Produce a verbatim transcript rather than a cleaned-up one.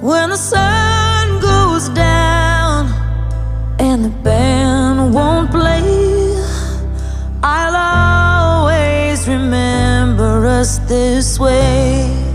When the sun goes down and the band won't play, I'll always remember us this way.